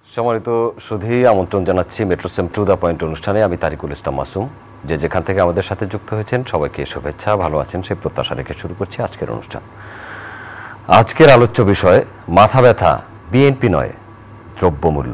সম্মানিত সুধী, আমন্ত্রণ জানাচ্ছি metro same to the point অনুষ্ঠানে। আমি তারিকুল ইসলাম মাসুম। যে যেখান থেকে আমাদের সাথে যুক্ত হয়েছেন সবাইকে শুভেচ্ছা, ভালো আছেন সেই প্রত্যাশা রেখে শুরু করছি আজকের অনুষ্ঠান। আজকের আলোচ্য বিষয় মাথা ব্যথা, বিএনপি নয় দ্রব্যমূল্য।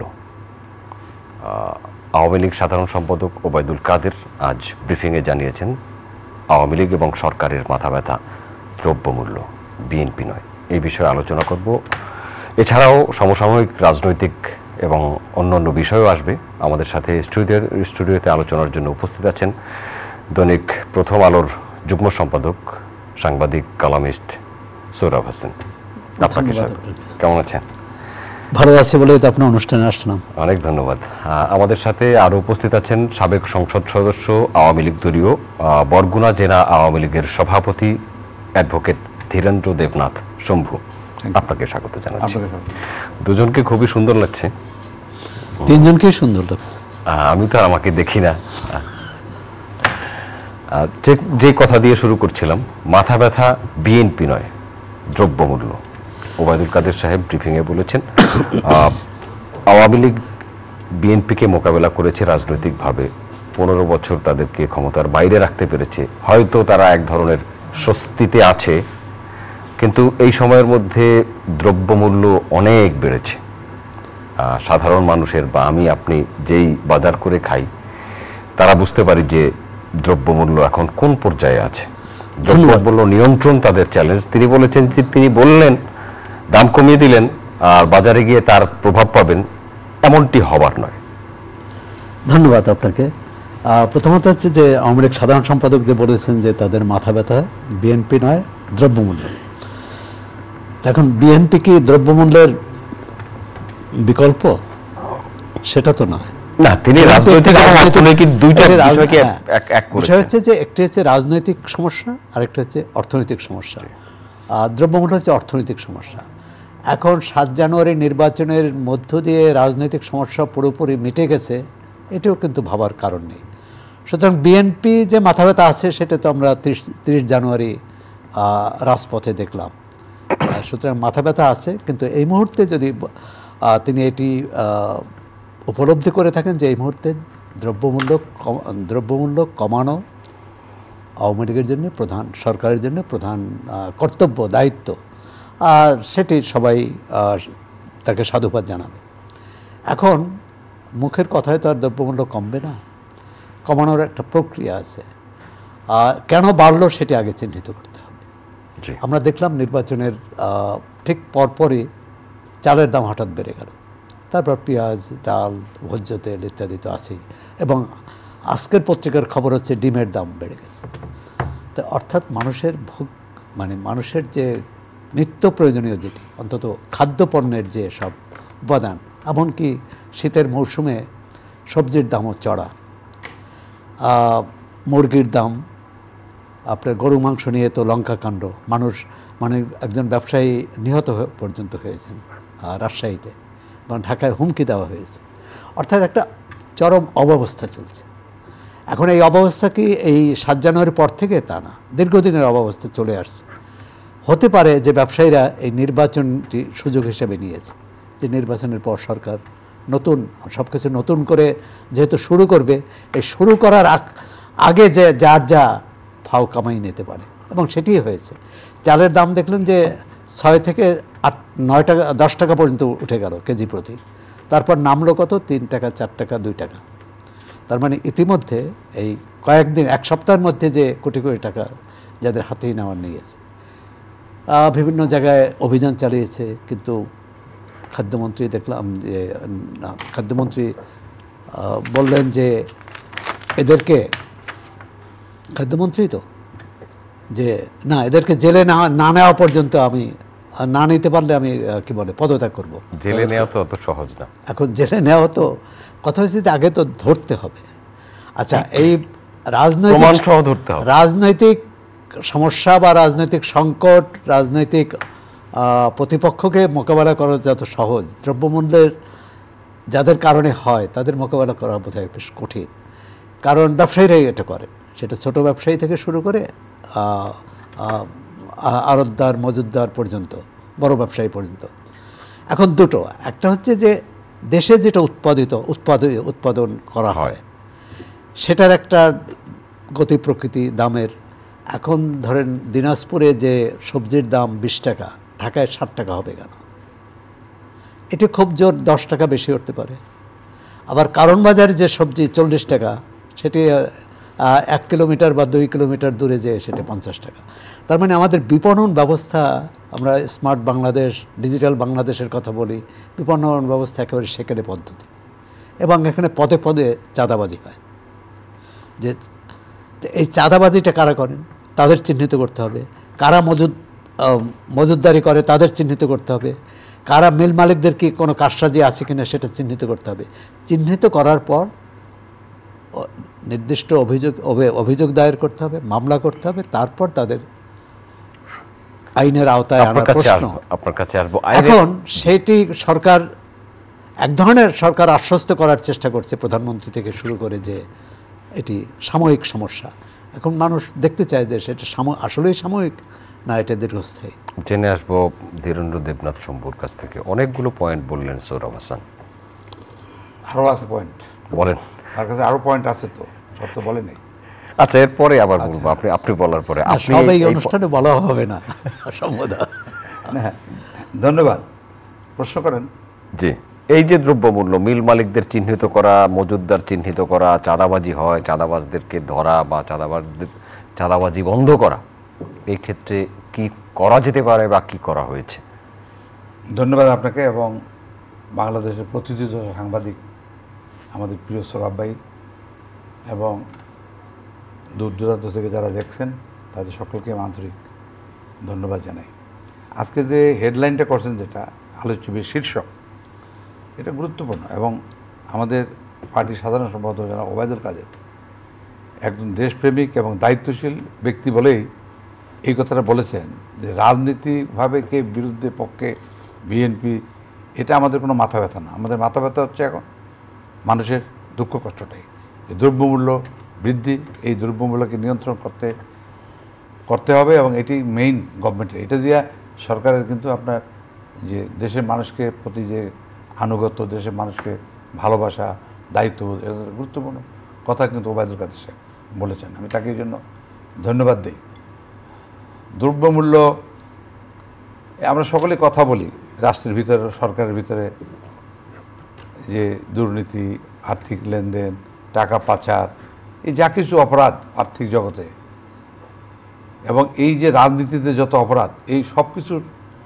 আওয়ামী লীগ সাধারণ সম্পাদক ওবায়দুল কাদের আজ ব্রিফিংয়ে জানিয়েছেন আওয়ামী লীগ এবং সরকারের মাথা ব্যথা দ্রব্যমূল্য, বিএনপি নয়। এই বিষয়ে আলোচনা করব। এছাড়াও সমসাময়িক রাজনৈতিক এবং অন্যান্য বিষয়ও আসবে। আমাদের সাথে স্টুডিওতে আলোচনার জন্য উপস্থিত আছেন দৈনিক প্রথম আলোর যুগ্ম সম্পাদক সাংবাদিক কালামিস্ট সোহরাব হোসেন। আপনাকে কেমন আছেন? ভালো আছি বলে তো আপনার অনুষ্ঠানে আসলাম। অনেক ধন্যবাদ। আমাদের সাথে আরও উপস্থিত আছেন সাবেক সংসদ সদস্য, আওয়ামী লীগ দলীয় বরগুনা জেলা আওয়ামী লীগের সভাপতি অ্যাডভোকেট ধীরেন্দ্র দেবনাথ শম্ভু। আপনাকে স্বাগত জানাচ্ছি। দুজনকে খুবই সুন্দর লাগছে। তিনজনকেই সুন্দর লাগছে। আমি তো আর আমাকে দেখি না। যে কথা দিয়ে শুরু করছিলাম, মাথা ব্যথা বিএনপি নয় দ্রব্যমূল্য। ওবায়দুল কাদের সাহেব ব্রিফিংয়ে বলেছেন আওয়ামী লীগ বিএনপিকে মোকাবেলা করেছে রাজনৈতিকভাবে, 15 বছর তাদেরকে ক্ষমতার বাইরে রাখতে পেরেছে। হয়তো তারা এক ধরনের স্বস্তিতে আছে, কিন্তু এই সময়ের মধ্যে দ্রব্যমূল্য অনেক বেড়েছে। সাধারণ মানুষের বা আমি আপনি যেই বাজার করে খাই তারা বুঝতে পারি যে দ্রব্যমূল্য এখন কোন পর্যায়ে আছে। দ্রব্যমূল্য নিয়ন্ত্রণ তাদের চ্যালেঞ্জ। তিনি বলেছেন যে তিনি বললেন দাম কমিয়ে দিলেন আর বাজারে গিয়ে তার প্রভাব পাবেন, এমনটি হবার নয়। ধন্যবাদ আপনাকে। প্রথমত হচ্ছে যে আওয়ামী লীগ সাধারণ সম্পাদক যে বলেছেন যে তাদের মাথা ব্যথা বিএনপি নয় দ্রব্যমূল্য। এখন বিএনপি কি দ্রব্যমূল্যের বিকল্প? সেটা তো নয় না, তিনি রাজনৈতিক দুইটা বিষয়কে এক করেছেন। বিষয় হচ্ছে যে একটি হচ্ছে রাজনৈতিক সমস্যা আর একটা হচ্ছে অর্থনৈতিক সমস্যা। দ্রব্যমূল্য হচ্ছে অর্থনৈতিক সমস্যা। এখন 7 জানুয়ারি নির্বাচনের মধ্য দিয়ে রাজনৈতিক সমস্যা পুরোপুরি মিটে গেছে, এটাও কিন্তু ভাবার কারণ নেই। সুতরাং বিএনপি যে মাথা ব্যথা আছে সেটা তো আমরা 30 জানুয়ারি রাজপথে দেখলাম। সুতরাং মাথা ব্যথা আছে, কিন্তু এই মুহূর্তে যদি তিনি এটি উপলব্ধি করে থাকেন যে এই মুহূর্তে দ্রব্যমূল্য কমানো আওয়ামী লীগের জন্য প্রধান, সরকারের জন্য প্রধান কর্তব্য, দায়িত্ব, সেটি সবাই তাকে সাধুবাদ জানাবে। এখন মুখের কথায় তো আর দ্রব্যমূল্য কমবে না, কমানোর একটা প্রক্রিয়া আছে। কেন বাড়লো সেটি আগে চিহ্নিত করতে হবে। আমরা দেখলাম নির্বাচনের ঠিক পরপরই চালের দাম হঠাৎ বেড়ে গেল, তারপর পেঁয়াজ, ডাল, ভোজ্য তেল ইত্যাদি তো আছেই, এবং আজকের পত্রিকার খবর হচ্ছে ডিমের দাম বেড়ে গেছে। তো অর্থাৎ মানুষের মানুষের যে নিত্য প্রয়োজনীয় যেটি অন্তত খাদ্যপণ্যের যে সব উপাদান, এমনকি শীতের মৌসুমে সবজির দামও চড়া, মুরগির দাম, আপনার গরু মাংস নিয়ে তো লঙ্কাকাণ্ড, মানুষ একজন ব্যবসায়ী নিহত পর্যন্ত হয়েছেন রাজশাহীতে, এবং ঢাকায় হুমকি দেওয়া হয়েছে। অর্থাৎ একটা চরম অব্যবস্থা চলছে। এখন এই অব্যবস্থা কি এই 7 জানুয়ারির পর থেকে? তা না, দীর্ঘদিনের অব্যবস্থা চলে আসছে। হতে পারে যে ব্যবসায়ীরা এই নির্বাচনটি সুযোগ হিসেবে নিয়েছে, যে নির্বাচনের পর সরকার নতুন সব কিছু নতুন করে যেহেতু শুরু করবে, এই শুরু করার আগে যে যার যা ফাও কামাই নিতে পারে, এবং সেটিই হয়েছে। চালের দাম দেখলেন যে 6 থেকে 9 টাকা 10 টাকা পর্যন্ত উঠে গেল কেজি প্রতি, তারপর নামলো কত? 3 টাকা, 4 টাকা, 2 টাকা। তার মানে ইতিমধ্যে এই কয়েকদিন, এক সপ্তাহের মধ্যে যে কোটি কোটি টাকা যাদের হাতেই নেওয়ার নিয়েছে। বিভিন্ন জায়গায় অভিযান চালিয়েছে, কিন্তু খাদ্যমন্ত্রী দেখলাম যে খাদ্যমন্ত্রী বললেন যে এদেরকে, খাদ্যমন্ত্রী তো, যে না, এদেরকে জেলে না নেওয়া পর্যন্ত আমি না নিতে পারলে আমি কি বলে পদত্যাগ করবো। জেলে নেওয়া তো অত সহজ না। এখন জেলে নেওয়া তো কথা হচ্ছে যে আগে তো ধরতে হবে। আচ্ছা, এই রাজনৈতিক সমস্যা বা রাজনৈতিক সংকট, রাজনৈতিক প্রতিপক্ষকে মোকাবেলা করা যত সহজ, দ্রব্যমূল্যের যাদের কারণে হয় তাদের মোকাবেলা করা বোধহয় বেশ কঠিন। কারণ ব্যবসায়ীরাই এটা করে, সেটা ছোট ব্যবসায়ী থেকে শুরু করে আড়তদার, মজুতদার পর্যন্ত, বড় ব্যবসায়ী পর্যন্ত। এখন দুটো, একটা হচ্ছে যে দেশে যেটা উৎপাদন করা হয় সেটার একটা গতি প্রকৃতি দামের। এখন ধরেন দিনাজপুরে যে সবজির দাম 20 টাকা, ঢাকায় 60 টাকা হবে কেন? এটি খুব জোর 10 টাকা বেশি হতে পারে। আবার কারণ বাজারে যে সবজি 40 টাকা, সেটি 1 কিলোমিটার বা 2 কিলোমিটার দূরে যেয়ে সেটা 50 টাকা। তার মানে আমাদের বিপণন ব্যবস্থা, আমরা স্মার্ট বাংলাদেশ, ডিজিটাল বাংলাদেশের কথা বলি, বিপণন ব্যবস্থা একেবারে সেকেলে পদ্ধতি, এবং এখানে পদে পদে চাঁদাবাজি হয়। যে এই চাঁদাবাজিটা কারা করেন তাদের চিহ্নিত করতে হবে, কারা মজুদদারি করে তাদের চিহ্নিত করতে হবে, কারা মিল মালিকদের কি কোনো কারসাজি আছে কিনা সেটা চিহ্নিত করতে হবে। চিহ্নিত করার পর নির্দিষ্ট অভিযোগ দায়ের করতে হবে, মামলা করতে হবে, তারপর তাদের আইনের আওতায় আনার প্রশ্ন। আপনার কাছে আসবো। এখন সেটি সরকার এক ধরনের সরকার আশ্বস্ত করার চেষ্টা করছে, প্রধানমন্ত্রী থেকে শুরু করে, যে এটি সাময়িক সমস্যা। এখন মানুষ দেখতে চায় যে সেটা আসলেই সাময়িক না এটা দীর্ঘস্থায়ী। জেনে আসবো ধীরেন্দ্র দেবনাথ শম্ভুর কাছ থেকে। অনেকগুলো পয়েন্ট বললেন সোহরাব হাসান, আরও আছে পয়েন্ট, বলেন। তার কাছে আরও পয়েন্ট আছে, তো সব তো বলে নেই। আচ্ছা, এরপরে আবার বলবো, আপনি বলার পরে। সব এই অনুষ্ঠানে বলা হবে না সম্বোধন। ধন্যবাদ, প্রশ্ন করেন। জি, এই যে দ্রব্যমূল্য, মিল মালিকদের চিহ্নিত করা, মজুদদার চিহ্নিত করা, চাঁদাবাজি হয়, চাঁদাবাজদেরকে ধরা বা চাঁদাবাজি বন্ধ করা, এই ক্ষেত্রে কি করা যেতে পারে বা কি করা হয়েছে? ধন্যবাদ আপনাকে এবং বাংলাদেশের প্রতিষ্ঠিত সাংবাদিক আমাদের প্রিয় সোহরাব ভাই এবং দূর দূরান্ত থেকে যারা দেখছেন তাদের সকলকে আন্তরিক ধন্যবাদ জানাই। আজকে যে হেডলাইনটা করছেন, যেটা আলোচ্য শীর্ষক, এটা গুরুত্বপূর্ণ এবং আমাদের পার্টির সাধারণ সম্পাদক যারা ওবায়দুল কাদের একজন দেশপ্রেমিক এবং দায়িত্বশীল ব্যক্তি বলেই এই কথাটা বলেছেন যে রাজনীতিভাবে কে বিরুদ্ধে পক্ষে বিএনপি, এটা আমাদের কোনো মাথা ব্যথা না। আমাদের মাথা ব্যথা হচ্ছে এখন মানুষের দুঃখ কষ্টটাই। দ্রব্যমূল্য বৃদ্ধি, এই দ্রব্যমূল্যকে নিয়ন্ত্রণ করতে হবে এবং এটি মেইন গভর্নমেন্টের। এটা দিয়ে সরকারের কিন্তু আপনার যে দেশের মানুষকে প্রতি যে আনুগত্য, দেশের মানুষকে ভালোবাসা, দায়িত্ববোধ, গুরুত্বপূর্ণ কথা কিন্তু ওবায়দুল কাদের সাহেব বলেছেন। আমি তাকে এই জন্য ধন্যবাদ দিই। দ্রব্যমূল্য, আমরা সকলে কথা বলি রাষ্ট্রের ভিতরে, সরকারের ভিতরে, যে দুর্নীতি, আর্থিক লেনদেন, টাকা পাচার, এই যা কিছু অপরাধ আর্থিক জগতে, এবং এই যে রাজনীতিতে যত অপরাধ, এই সব কিছুর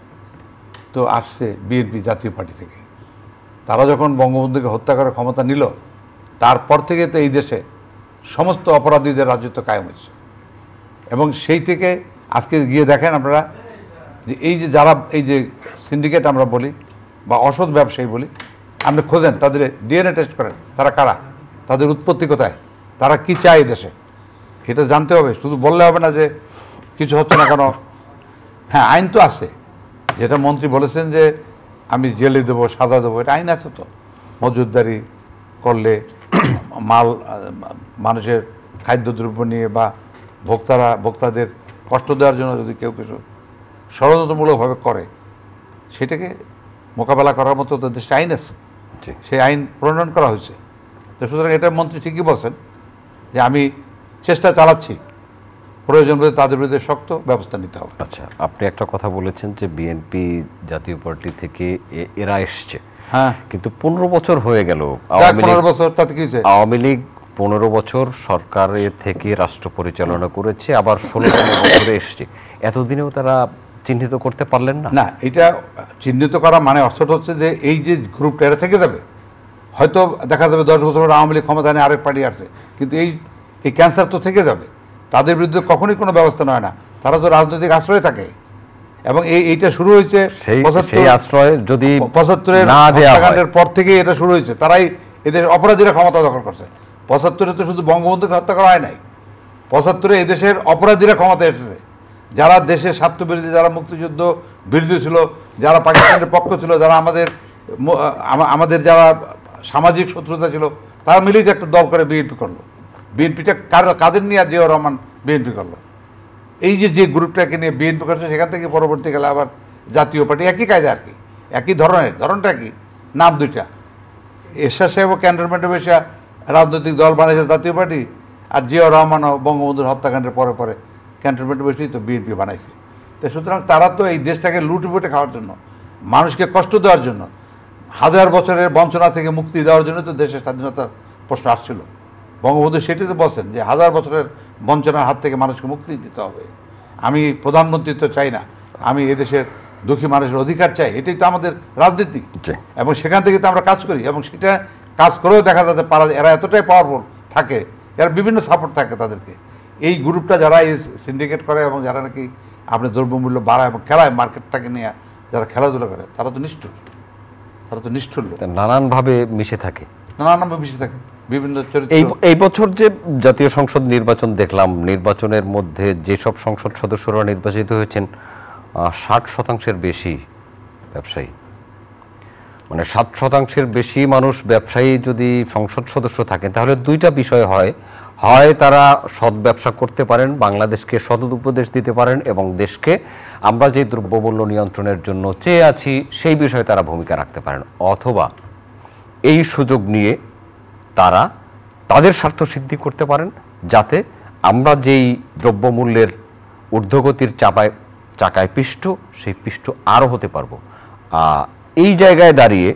তো আসছে বিএনপি জাতীয় পার্টি থেকে। তারা যখন বঙ্গবন্ধুকে হত্যা করার ক্ষমতা নিল, তারপর থেকে তো এই দেশে সমস্ত অপরাধীদের রাজত্ব কায়েম হয়েছে। এবং সেই থেকে আজকে গিয়ে দেখেন আপনারা যে এই যে যারা এই যে সিন্ডিকেট আমরা বলি বা অসৎ ব্যবসায়ী বলি, আপনি খোঁজেন, তাদের ডিএনএ টেস্ট করেন, তারা কারা, তাদের উৎপত্তি কোথায়, তারা কি চায় দেশে, এটা জানতে হবে। শুধু বললে হবে না যে কিছু হচ্ছে না কেন। হ্যাঁ, আইন তো আছে, যেটা মন্ত্রী বলেছেন যে আমি জেলে দেবো, সাজা দেবো, এটা আইন আছে তো। মজুদদারি করলে মানুষের খাদ্যদ্রব্য নিয়ে বা ভোক্তাদের কষ্ট দেওয়ার জন্য যদি কেউ কিছু ষড়যন্ত্রমূলকভাবে করে, সেটাকে মোকাবেলা করার মতো তো দেশে আইন আছে, সেই আইন প্রণয়ন করা হয়েছে। তো সুতরাং এটা মন্ত্রী ঠিকই বলছেন যে আমি চেষ্টা চালাচ্ছি, প্রয়োজন বোধে তাদের বিরুদ্ধে শক্ত ব্যবস্থা নিতে হবে। আচ্ছা, আপনি একটা কথা বলেছেন যে বিএনপি জাতীয় পার্টি থেকে এরা এসছে, হ্যাঁ, কিন্তু 15 বছর হয়ে গেল। 15 বছর তাতে কি হয়েছে? আওয়ামী লীগ 15 বছর সরকারের থেকে রাষ্ট্র পরিচালনা করেছে, আবার 16তম বছরে এসছে। এতদিনেও তারা চিহ্নিত করতে পারলেন না? না, এটা চিহ্নিত করা মানে অর্থটা হচ্ছে যে এই যে গ্রুপটা এরা থেকে যাবে, হয়তো দেখা যাবে 10 বছর পর আওয়ামী লীগ ক্ষমতা নিয়ে আরেক পার্টি আসছে, কিন্তু এই ক্যান্সার তো থেকে যাবে। তাদের বিরুদ্ধে কখনোই কোনো ব্যবস্থা নয় না, তারা তো রাজনৈতিক আশ্রয়ে থাকে। এবং এইটা শুরু হয়েছে সেই আশ্রয় যদি 75-এর পর থেকে এটা শুরু হয়েছে। তারাই এদের অপরাধীরা ক্ষমতা দখল করছে। 75-এ তো শুধু বঙ্গবন্ধুকে হত্যা করা হয় নাই, 75-এ এদেশের অপরাধীরা ক্ষমতা এসেছে, যারা দেশের স্বার্থ বিরোধী, যারা মুক্তিযুদ্ধ বিরোধী ছিল, যারা পাকিস্তানের পক্ষ ছিল, যারা আমাদের যারা সামাজিক শত্রুতা ছিল, তারা মিলেই যে একটা দল করে বিএনপি করলো। বিএনপিটা কাদের নিয়ে আর জিয়াউর রহমান বিএনপি করলো। এই যে গ্রুপটাকে নিয়ে বিএনপি করছে, সেখান থেকে পরবর্তীকালে আবার জাতীয় পার্টি, একই কায়দা আর কি, একই ধরনটা কি, নাম দুইটা। এরশাদ সাহেব ক্যান্টনমেন্টে বসে রাজনৈতিক দল বানিয়েছে জাতীয় পার্টি, আর জিয়াউর রহমান ও বঙ্গবন্ধুর হত্যাকাণ্ডের পরে পরে ক্যান্টনমেন্টে বসেই তো বিএনপি বানাইছে। তো সুতরাং তারা তো এই দেশটাকে লুটেপুটে খাওয়ার জন্য, মানুষকে কষ্ট দেওয়ার জন্য, হাজার বছরের বঞ্চনা থেকে মুক্তি দেওয়ার জন্য তো দেশের স্বাধীনতার প্রশ্ন আসছিল। বঙ্গবন্ধু সেটি তো বলছেন যে হাজার বছরের বঞ্চনার হাত থেকে মানুষকে মুক্তি দিতে হবে। আমি প্রধানমন্ত্রী তো চাই না, আমি এদেশের দুঃখী মানুষের অধিকার চাই, এটাই তো আমাদের রাজনীতি। এবং সেখান থেকে তো আমরা কাজ করি, এবং সেটা কাজ করেও দেখা যাচ্ছে পারা, এরা এতটাই পাওয়ারফুল থাকে, এরা বিভিন্ন সাপোর্ট থাকে তাদেরকে। এই গ্রুপটা যারা এই সিন্ডিকেট করে এবং যারা নাকি আপনার দ্রব্যমূল্য বাড়ায় এবং খেলায় মার্কেটটাকে নিয়ে যারা খেলাধুলা করে, তারা তো নিষ্ঠুর, তারা তো নিষ্ঠুর লোক, নানানভাবে মিশে থাকে, নানানভাবে মিশে থাকে বিভিন্ন চরিত্র। এই বছর যে জাতীয় সংসদ নির্বাচন দেখলাম, নির্বাচনের মধ্যে যেসব সংসদ সদস্যরা নির্বাচিত হয়েছেন 60% বেশি ব্যবসায়ী, মানে 60% বেশি মানুষ ব্যবসায়ী যদি সংসদ সদস্য থাকেন, তাহলে দুইটা বিষয় হয় তারা সৎ ব্যবসা করতে পারেন, বাংলাদেশকে সৎ উপদেশ দিতে পারেন, এবং দেশকে আমরা যে দ্রব্যমূল্য নিয়ন্ত্রণের জন্য চেয়ে আছি সেই বিষয়ে তারা ভূমিকা রাখতে পারেন, অথবা এই সুযোগ নিয়ে তারা তাদের স্বার্থ সিদ্ধি করতে পারেন, যাতে আমরা যেই দ্রব্যমূল্যের ঊর্ধ্বগতির চাকায় পিষ্ট, সেই পিষ্ট আরও হতে পারবো। এই জায়গায় দাঁড়িয়ে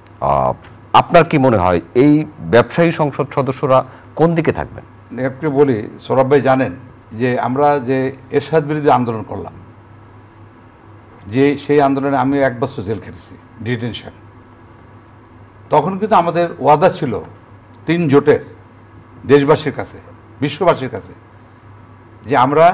আপনার কি মনে হয় এই ব্যবসায়ী সংসদ সদস্যরা কোন দিকে থাকবেন? একটু বলি, সৌরভ ভাই জানেন যে আমরা যে এরশাদ বিরোধী আন্দোলন করলাম, যে সেই আন্দোলনে আমি 1 বছর জেল খেটেছি, ডিটেনশন। তখন কিন্তু আমাদের ওয়াদা ছিল 3 জোটের দেশবাসীর কাছে, বিশ্ববাসীর কাছে, যে আমরা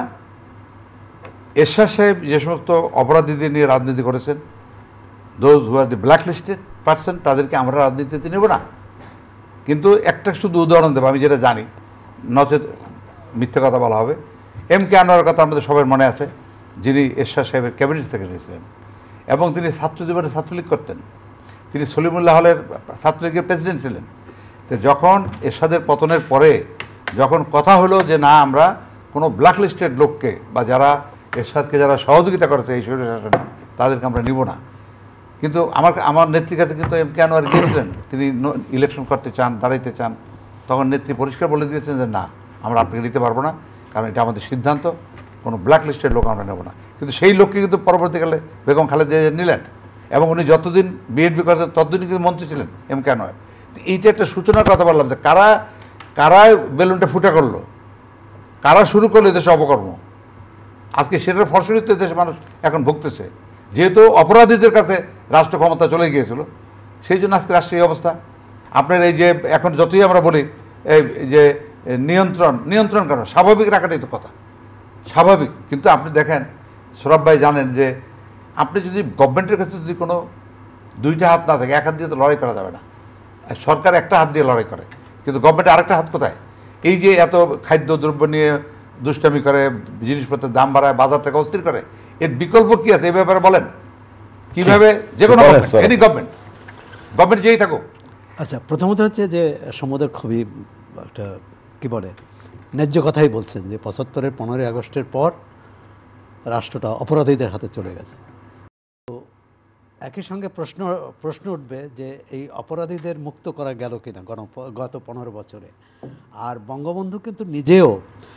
এরশাদ সাহেব যে সমস্ত অপরাধীদের নিয়ে রাজনীতি করেছেন, those who are the black listed person, তাদেরকে আমরা রাজনীতিতে নেব না। কিন্তু একটা শুধু উদাহরণ দেবো, আমি যেটা জানি, নচেত মিথ্যা কথা বলা হবে। কে আনোয়ারের কথা আমাদের সবার মনে আছে, যিনি এরশাদ সাহেবের ক্যাবিনেট সেক্রেটারি ছিলেন, এবং তিনি ছাত্র জীবনে ছাত্রলীগ করতেন, তিনি সলিমুল্লাহ হলের ছাত্রলীগের প্রেসিডেন্ট ছিলেন। তো যখন এরশাদের পতনের পরে যখন কথা হলো যে না, আমরা কোনো ব্ল্যাক লিস্টেড লোককে বা যারা এরশাদকে যারা সহযোগিতা করেছে এই স্বৈর শাসনে, তাদেরকে আমরা নিব না। কিন্তু আমার নেত্রীর কাছে কিন্তু কে আনোয়ার গিয়েছিলেন, তিনি ইলেকশন করতে চান, দাঁড়াইতে চান, তখন নেত্রী পরিষ্কার বলে দিয়েছেন যে না, আমরা আপনাকে নিতে পারবো না, কারণ এটা আমাদের সিদ্ধান্ত, কোনো ব্ল্যাক লিস্টের লোক আমরা নেব না। কিন্তু সেই লোককে কিন্তু পরবর্তীকালে বেগম খালেদা জিয়া নিলেন, এবং উনি যতদিন বিএনপি করতেন ততদিন কিন্তু মন্ত্রী ছিলেন কে আনোয়ার। এইটা একটা সূচনার কথা বললাম, যে কারা বেলুনটা ফুটা করলো, কারা শুরু করলো দেশে অপকর্ম, আজকে সেটার ফলস্বরূপ দেশে মানুষ এখন ভুগতেছে। যেহেতু অপরাধীদের কাছে রাষ্ট্র ক্ষমতা চলে গিয়েছিল, সেই জন্য আজকে রাষ্ট্রের এই অবস্থা। আপনার এই যে এখন যতই আমরা বলি এই যে নিয়ন্ত্রণ কেন, স্বাভাবিক রাখাটাই তো কথা, স্বাভাবিক। কিন্তু আপনি দেখেন, সৌরভ ভাই জানেন যে আপনি যদি গভর্নমেন্টের কাছে যদি কোনো 2টা হাত না থাকে, 1 হাত দিয়ে তো লড়াই করা যাবে না। সরকার একটা হাত দিয়ে লড়াই করে, কিন্তু গভর্নমেন্টের আরেকটা হাত কোথায়? এই যে এত খাদ্যদ্রব্য নিয়ে দুষ্টামি করে, জিনিসপত্রের দাম বাড়ায়, বাজারটাকে অস্থির করে, এর বিকল্প কী আছে? এই ব্যাপারে বলেন কীভাবে? যে কোনো গভর্নমেন্ট যেই থাকুক। আচ্ছা, প্রথমত হচ্ছে যে সমুদ্র খুবই একটা কী বলে, ন্যায্য কথাই বলছেন যে 75-এর 15ই আগস্টের পর রাষ্ট্রটা অপরাধীদের হাতে চলে গেছে। তো একই সঙ্গে প্রশ্ন উঠবে যে এই অপরাধীদের মুক্ত করা গেল কিনা গত 15 বছরে। আর বঙ্গবন্ধু কিন্তু নিজেও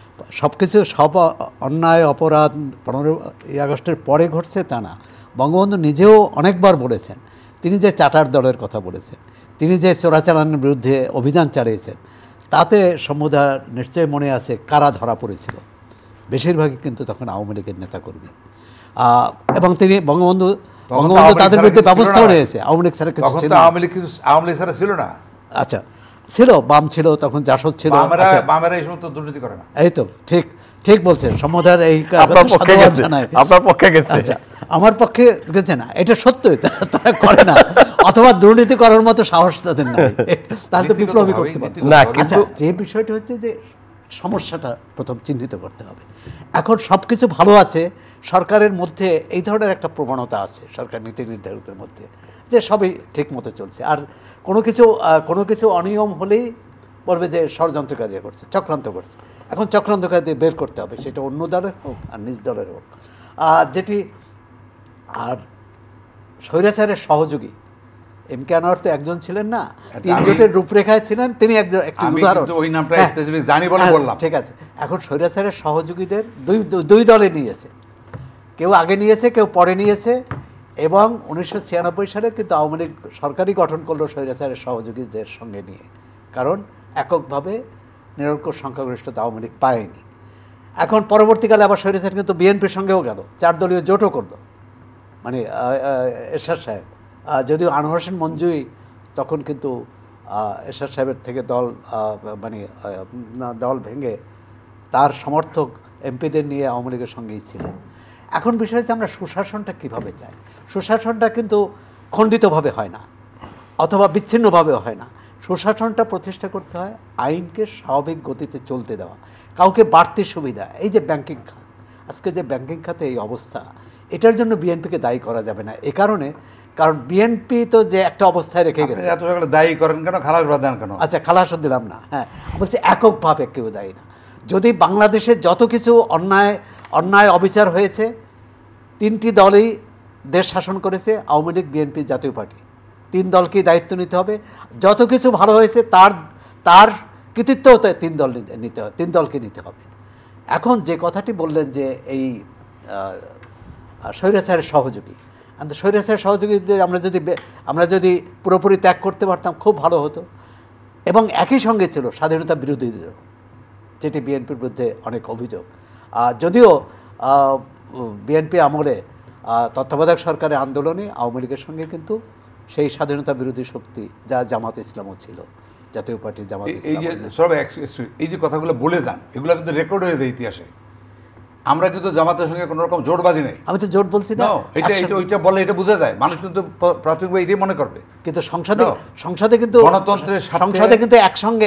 সব অন্যায় অপরাধ 15ই আগস্টের পরে ঘটছে তা না, বঙ্গবন্ধু নিজেও অনেকবার বলেছেন। তিনি যে চাটার দলের কথা বলেছেন, তিনি যে চোরাচালানের বিরুদ্ধে অভিযান চালিয়েছেন, তাতে সমুদায় নিশ্চয়ই মনে আছে কারা ধরা পড়েছিল। বেশিরভাগই কিন্তু তখন আওয়ামী লীগের নেতাকর্মী, এবং তিনি বঙ্গবন্ধু তাদের বিরুদ্ধে ব্যবস্থাও নিয়েছে। আওয়ামী লীগ ছাড়া কিছু ছিল, আওয়ামী লীগ ছাড়া ছিল না। আচ্ছা, ছিল, বাম ছিল, তখন জাসদ ছিল। বামেরা এই সমস্ত দুর্নীতি করে না। এই তো ঠিক বলছেন, সমুদার এই আপনার পক্ষে গেছে। আচ্ছা, আমার পক্ষে গেছে না, এটা সত্যই, তারা করে না, অথবা দুর্নীতি করার মতো সাহস তাদের নাই, তাহলে তো বিপ্লবী করতে পারে না। কিন্তু যে বিষয়টি হচ্ছে যে সমস্যাটা প্রথম চিহ্নিত করতে হবে। এখন সব কিছু ভালো আছে, সরকারের মধ্যে এই ধরনের একটা প্রবণতা আছে সরকার নীতি নির্ধারকদের মধ্যে, যে সবই ঠিক মতো চলছে, আর কোনো কিছু অনিয়ম হলেই বলবে যে ষড়যন্ত্রকারীরা করছে, চক্রান্ত করছে। এখন চক্রান্তকারীদের বের করতে হবে, সেটা অন্য দলের হোক আর নিজ দলের হোক। যেটি আর স্বৈরাচারের সহযোগী এম কে আনোয়ার তো একজন ছিলেন না, 3 জোটের রূপরেখায় ছিলেন তিনি, একটি উদাহরণ। ওই নামটা স্পেসিফিক জানি বলে বললাম। ঠিক আছে, এখন স্বৈরাচারের সহযোগীদের দুই দলে নিয়েছে, কেউ আগে নিয়েছে কেউ পরে নিয়েছে, এবং 1996 সালে কিন্তু আওয়ামী লীগ সরকারই গঠন করলো স্বৈরাচারের সহযোগীদের সঙ্গে নিয়ে, কারণ এককভাবে নিরঙ্কুশ সংখ্যাগরিষ্ঠতা আওয়ামী লীগ পায়নি। এখন পরবর্তীকালে আবার স্বৈরাচার কিন্তু বিএনপির সঙ্গেও গেল, 4 দলীয় জোটও করলো, মানে এরশাদ সাহেব, যদিও আনোয়ার হোসেন মঞ্জুই তখন কিন্তু এরশাদ সাহেবের থেকে দল ভেঙে তার সমর্থক এমপিদের নিয়ে আওয়ামী লীগের সঙ্গেই ছিলেন। এখন বিষয় হচ্ছে আমরা সুশাসনটা কিভাবে চাই। সুশাসনটা কিন্তু খণ্ডিতভাবে হয় না, অথবা বিচ্ছিন্নভাবেও হয় না। সুশাসনটা প্রতিষ্ঠা করতে হয় আইনকে স্বাভাবিক গতিতে চলতে দেওয়া, কাউকে বাড়তি সুবিধা। এই যে ব্যাংকিং খাত, আজকে যে ব্যাংকিং খাতে এই অবস্থা, এটার জন্য বিএনপিকে দায়ী করা যাবে না। এ কারণে, কারণ বিএনপি তো যে একটা অবস্থায় রেখে গেছে। এত দায়ী করেন কেন, খালাস বাদ কেন? আচ্ছা, খালাসও দিলাম না, হ্যাঁ বলছি এককভাবে কেউ দায়ী না। যদি বাংলাদেশে যত কিছু অন্যায় অবিচার হয়েছে, 3টি দলই দেশ শাসন করেছে, আওয়ামী লীগ, বিএনপি, জাতীয় পার্টি, 3 দলকেই দায়িত্ব নিতে হবে। যত কিছু ভালো হয়েছে তার কৃতিত্বও 3 দলকে নিতে হবে। এখন যে কথাটি বললেন যে এই স্বৈরাচারের সহযোগী, স্বৈরাচারের সহযোগীদের আমরা যদি পুরোপুরি ত্যাগ করতে পারতাম খুব ভালো হতো। এবং একই সঙ্গে ছিল স্বাধীনতা বিরোধীদেরও, যেটি বিএনপির বিরুদ্ধে অনেক অভিযোগ। যদিও বিএনপি আমলে তত্ত্বাবধায়ক সরকারের আন্দোলনে আওয়ামী লীগের সঙ্গে কিন্তু সেই স্বাধীনতা বিরোধী শক্তি যা জামাত ইসলামও ছিল, জাতীয় পার্টি, জামাত ইসলাম। এই যে কথাগুলো বলে দেন, এগুলো কিন্তু রেকর্ড হয়ে যায় ইতিহাসে। আমরা কিন্তু জামাতের সঙ্গে কোনো রকম জোটবাজি নেই। আমি তো জোট বলছি না, ওইটা বলে এটা বোঝা যায়, মানুষ কিন্তু প্রাথমিকভাবে এটাই মনে করবে। কিন্তু সংসদে কিন্তু গণতন্ত্রের সংসদে কিন্তু একসঙ্গে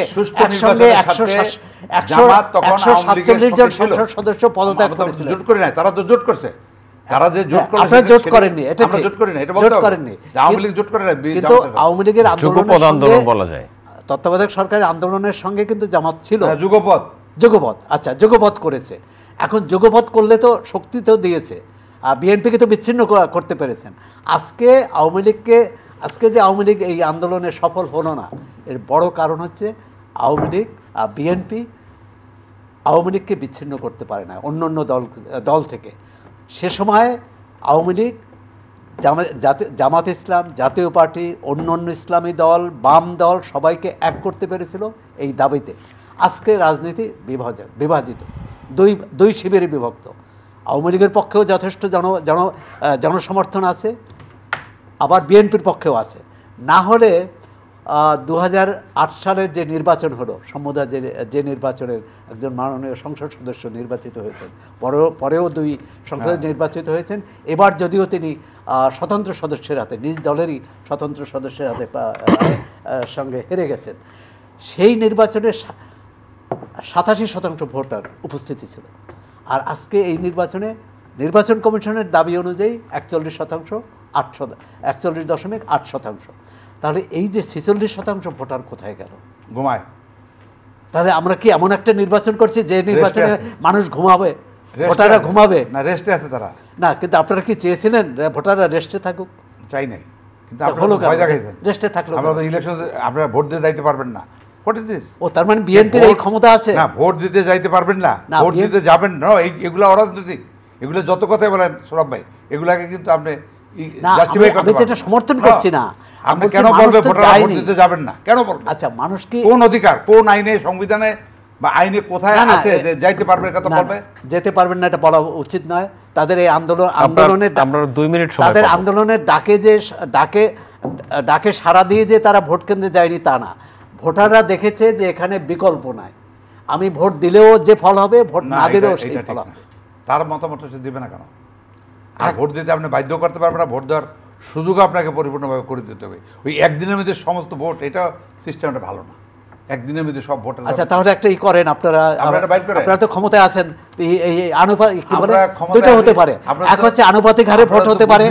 147 জন সংসদ সদস্য পদত্যাগ করেছিল। জোট করে নাই, তারা তো জোট করছে। তারা যে জোট করে, আপনারা জোট করেননি, এটা আমরা জোট করি না, এটা বলতে হবে। আওয়ামী লীগ জোট করে না, কিন্তু আওয়ামী লীগের আন্দোলন বলা যায়, তত্ত্বাবধায়ক সরকারের আন্দোলনের সঙ্গে কিন্তু জামাত ছিল। যুগপথ, আচ্ছা, যুগপথ করেছে। এখন যুগপথ করলে তো শক্তি তো দিয়েছে, বিএনপিকে তো বিচ্ছিন্ন করতে পেরেছেন। আজকে যে আওয়ামী লীগ এই আন্দোলনে সফল হলো না, এর বড় কারণ হচ্ছে আওয়ামী লীগ, বিএনপি আওয়ামী লীগকে বিচ্ছিন্ন করতে পারে না অন্য দল থেকে। সে সময় আওয়ামী লীগ, জামাত ইসলাম, জাতীয় পার্টি, অন্য ইসলামী দল, বাম দল সবাইকে এক করতে পেরেছিল এই দাবিতে। আজকে রাজনীতি বিভাজিত, দুই শিবিরে বিভক্ত। আওয়ামী লীগের পক্ষেও যথেষ্ট জনসমর্থন আছে, আবার বিএনপির পক্ষেও আছে। না হলে 2008 সালের যে নির্বাচন হলো, সমুদায় যে নির্বাচনের একজন মাননীয় সংসদ সদস্য নির্বাচিত হয়েছেন, পরেও 2 সংসদে নির্বাচিত হয়েছেন। এবার যদিও তিনি স্বতন্ত্র সদস্যের হাতে, নিজ দলেরই স্বতন্ত্র সদস্যের হাতে সঙ্গে হেরে গেছেন। সেই নির্বাচনে 87% ভোটার উপস্থিতি ছিল। আর আজকে এই নির্বাচন কমিশনের দাবি অনুযায়ী 41.8%। তাহলে এই যে 46% ভোটার কোথায় গেল? ঘুমায়। তাহলে আমরা কি এমন একটা নির্বাচন করছি যে নির্বাচনে মানুষ ঘুমাবে, ভোটাররা ঘুমাবে না? রেস্টে আছে তারা না। কিন্তু আপনারা কি চেয়েছিলেন ভোটাররা রেস্টে থাকুক? চাই নাই, কিন্তু আপনারা ভয় দেখাইছেন রেস্টে থাকলো। ইলেকশন আপনারা ভোট দিতে যাইতে পারবেন না। ও তার মানে বিএনপির এই ক্ষমতা আছে না, ভোট দিতে যাইতে পারবেন না, ভোট দিতে যাবেন না। এগুলো অরাজনৈতিক, এগুলো যত কথাই বলেন সৌরভ ভাই, এগুলাকে কিন্তু আপনি সমর্থন করছি না। আপনি কেন বলবেন ভোট দিতে যাবেন না? কেন বলবেন? আচ্ছা, মানুষ কি কোন অধিকার, কোন আইনে, সংবিধানে বা আইনে কোথায় আছে যে যাইতে পারবে? কথা বলবে যেতে পারবেন না, এটা বলা উচিত নয়। তাদের এই আন্দোলনের আমরা 2 মিনিট সময়, তাদের আন্দোলনের ডাকে সাড়া দিয়ে যে তারা ভোট কেন্দ্রে যায়নি তা না। ভোটাররা দেখেছে যে এখানে বিকল্প নাই, আমি ভোট দিলেও যে ফল হবে, ভোট না দিলেও সেই ফল হবে। তার মতামত সে দিবে না কেন? আর ভোট দিতে আপনি বাধ্য করতে পারবেন না, ভোট দেওয়ার সুযোগ আপনাকে পরিপূর্ণভাবে করে দিতে হবে। ওই একদিনের মধ্যে সমস্ত ভোট, এটা সিস্টেমটা ভালো না। একদিনের মধ্যে সব ভোট। আচ্ছা, তাহলে একটা করেন আপনারা তো ক্ষমতায় আছেন, দুটো হতে পারে। এক হচ্ছে আনুপাতিক হারে ভোট হতে পারে,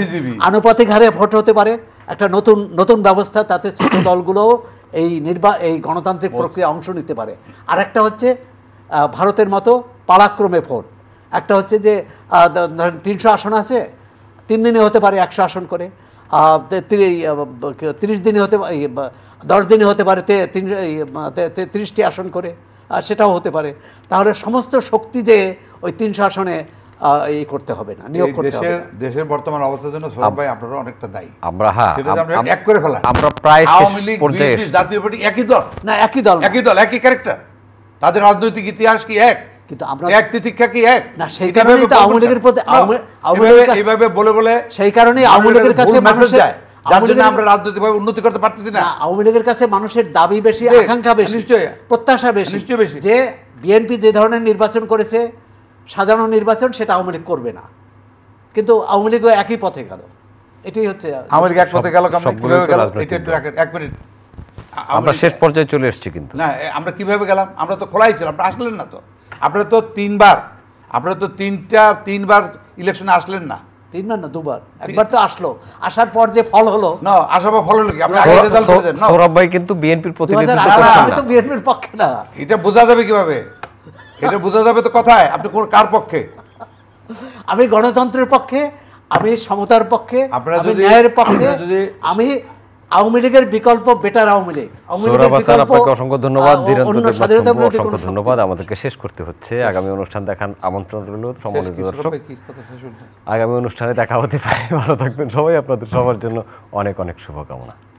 একটা নতুন ব্যবস্থা, তাতে ছোট দলগুলো এই গণতান্ত্রিক প্রক্রিয়া অংশ নিতে পারে। আর একটা হচ্ছে ভারতের মতো পালাক্রমে ভোট। একটা হচ্ছে যে 300 আসন আছে, 3 দিনে হতে পারে 100 আসন করে। 30 দিনে হতে 10 দিনে হতে পারে 30টি আসন করে, আর সেটাও হতে পারে। তাহলে সমস্ত শক্তি যে ওই 300 আসনে এই করতে হবে না, নিয়োগ করতে হবে না। দেশের বর্তমান অবস্থার জন্য সৌরভ ভাই আপনারা অনেকটা দায়ী। আমরা এক করে ফেলা। আমরা প্রায় আওয়ামী লীগ, বিএনপি, জাতীয় পার্টি একই দল না, একই দল, একই ক্যারেক্টার। তাদের রাজনৈতিক ইতিহাস কি এক? কিন্তু আমরা এক তিতিক্ষা কি এক? না, সেই কারণেই তো আওয়ামী লীগের প্রতি এইভাবে বলে সেই কারণেই আওয়ামী লীগের কাছে মেসেজ যায়, যার জন্য আমরা রাজনৈতিকভাবে উন্নতি করতে পারতেছি না। আওয়ামী লীগের কাছে মানুষের দাবি বেশি, আকাঙ্ক্ষা বেশি, নিশ্চয়ই প্রত্যাশা বেশি, নিশ্চয়ই বেশি। যে বিএনপি যে ধরনের নির্বাচন করেছে, সাজানো নির্বাচন, সেটা আওয়ামী লীগ করবে না। কিন্তু আওয়ামী লীগও একই পথে গেল। এটাই হচ্ছে আওয়ামী লীগ এক পথে গেল। এক মিনিট, আমরা শেষ পর্যায়ে চলে এসেছি। কিন্তু না, আমরা কিভাবে গেলাম? আমরা তো খোলাই ছিলাম, আপনারা আসলেন না তো। আপনারা তো তিনবার ইলেকশনে আসলেন না। 3 বার না 2 বার, একবার তো আসলো। আসার পর যে ফল হলো, না আসার পর ফল হলো কি? সৌরভ ভাই কিন্তু বিএনপির প্রতিনিধিত্ব আমি করছেন না। তো বিএনপির পক্ষে না। এটা বোঝা যাবে কিভাবে? এটা বোঝা যাবে তো কথায়। আপনি কার পক্ষে? আমি গণতন্ত্রের পক্ষে, আমি সমতার পক্ষে, আপনারা আমি যদি ন্যায়ের পক্ষে, যদি- আমি আওয়ামী লীগের বিকল্প বেটার আওয়ামী লীগ। সৌরভ স্যার, আপনাকে অসংখ্য ধন্যবাদ। অন্য স্বাধীনতা বিরোধী অসংখ্য কোনো ধন্যবাদ। আমাদেরকে শেষ করতে হচ্ছে। আগামী অনুষ্ঠান দেখার আমন্ত্রণ রইল সম্মানিত দর্শক। আগামী অনুষ্ঠানে দেখা হতে পারে। ভালো থাকবেন সবাই। আপনাদের সবার জন্য অনেক অনেক শুভকামনা।